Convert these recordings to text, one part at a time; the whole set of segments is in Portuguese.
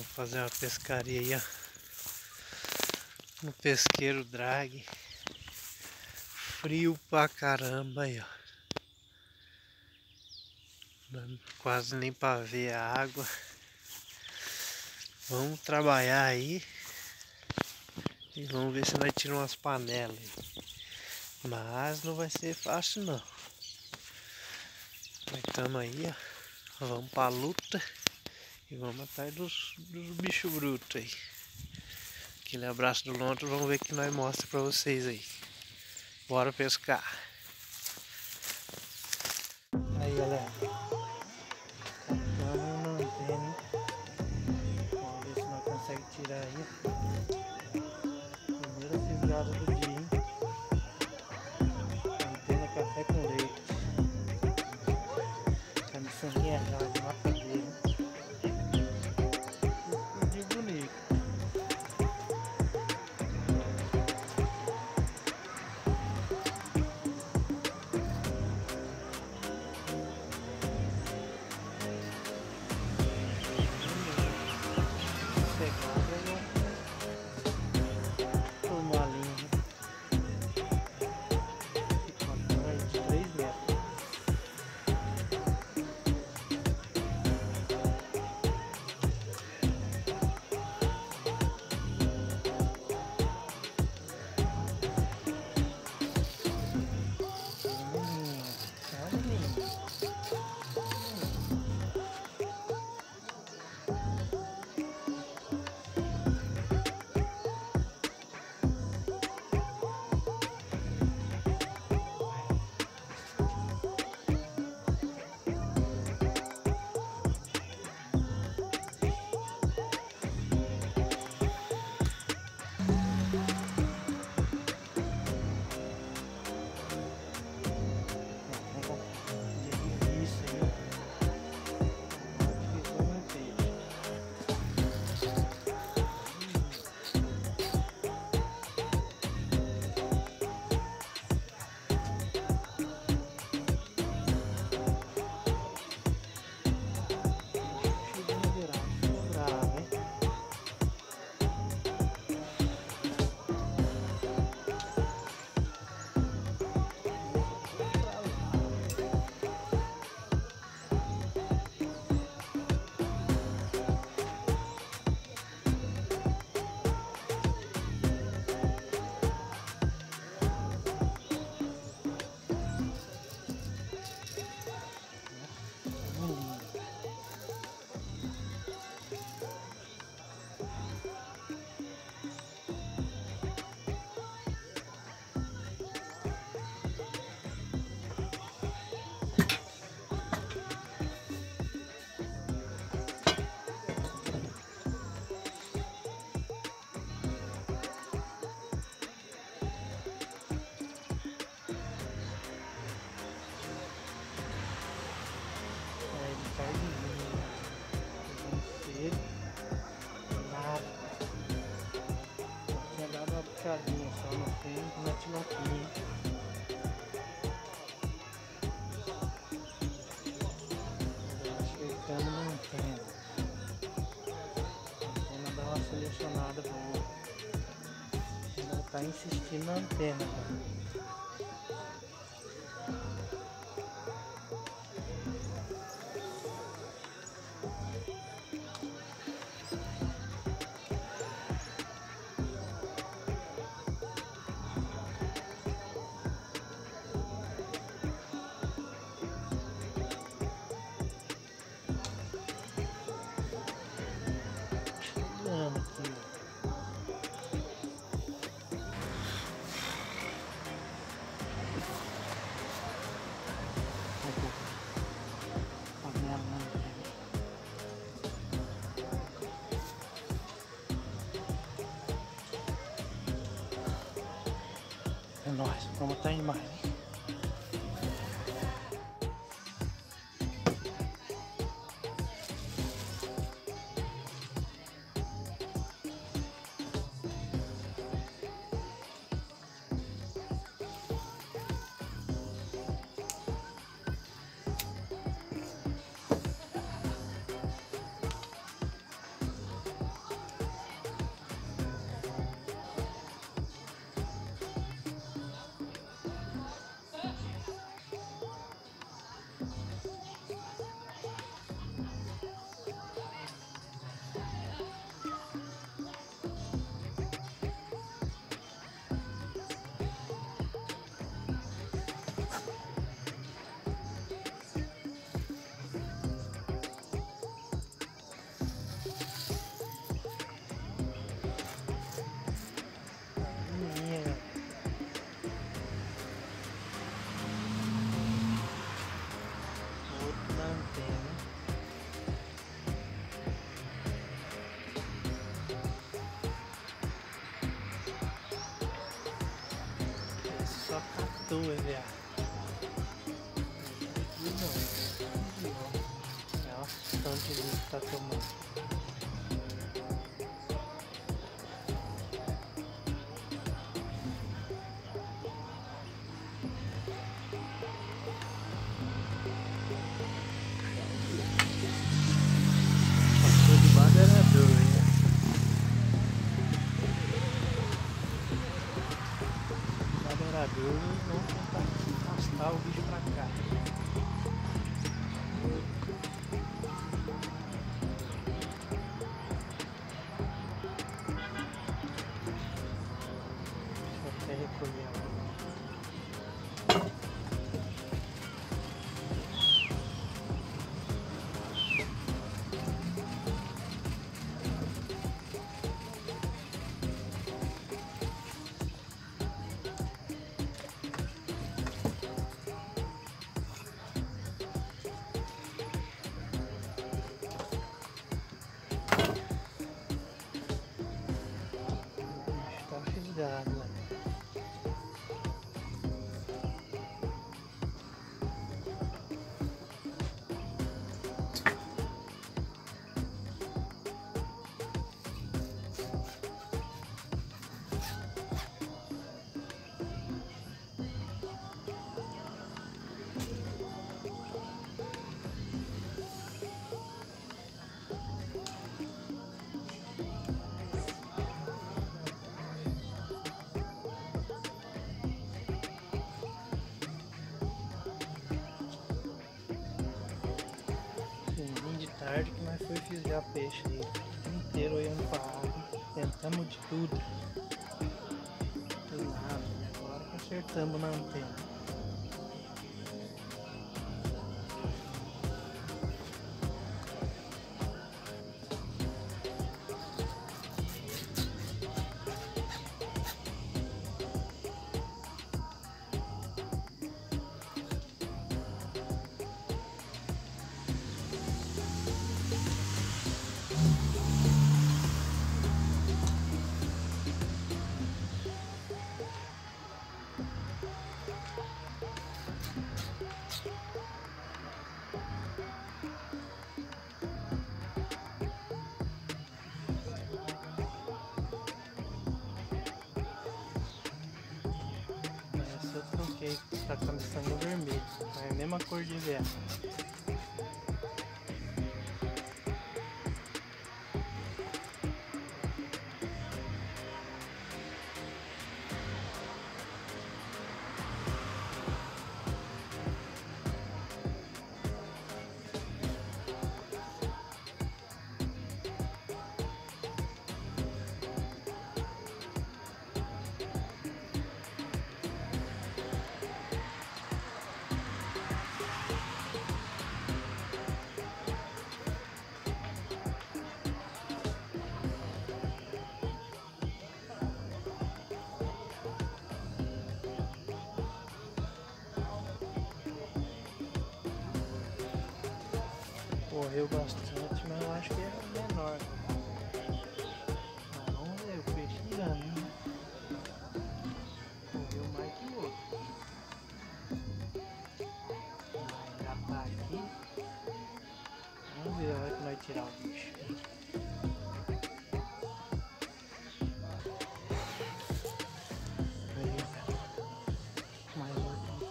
Vamos fazer uma pescaria aí, ó. No pesqueiro drag. Frio pra caramba aí, ó. Quase nem pra ver a água. Vamos trabalhar aí. E vamos ver se nós tiramos umas panelas aí. Mas não vai ser fácil não. Nós estamos aí, ó. Vamos pra luta. E vamos atrás dos bichos brutos aí. Aquele abraço do Lonto, vamos ver o que nós mostramos pra vocês aí. Bora pescar. Aí, galera. Captamos uma antena. Vamos ver se nós conseguimos tirar aí. Primeira fisgada do dia, hein? Antena café com leite. Tá me sanguinha já de matadeira. Explodiu bonito. Puxadinha só no tempo, na tilapinha. Chegando na antena. A antena dá uma selecionada boa. Ainda tá insistindo na antena, cara. É nóis, vamos estar indo mais, hein? só catou, viado. É o tanto de que tá tomando. Passou de badarador, né? Badarador, vamos tentar arrastar o bicho pra cá. Até recolher a água. Tá fisgado, né? Finzinho de tarde que nós foi fisgar peixe aí. O dia inteiro olhando pra água. Tentamos de tudo. Não tem nada. Agora que acertamos na antena. Essa eu troquei, tá com sangue vermelho. É a mesma cor de vela. Correu bastante, mas eu acho que é menor. Mas vamos ver, o peixe engana, né? Correu mais que o outro. Vai engatar aqui. Vamos ver a hora que nós tirar o bicho. Aí, mais outro.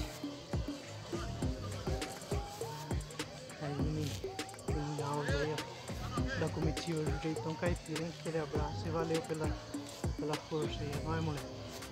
Aí, legal, aí, ó. Da comitiva do Jeitão Caipira, hein? Aquele abraço e valeu pela força aí. É nóis, moleque.